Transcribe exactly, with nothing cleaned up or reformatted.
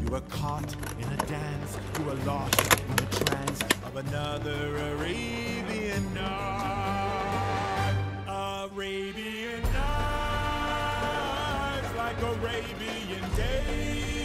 You were caught in a dance, you were lost in the trance of another Arabian night. Arabian nights, like Arabian days.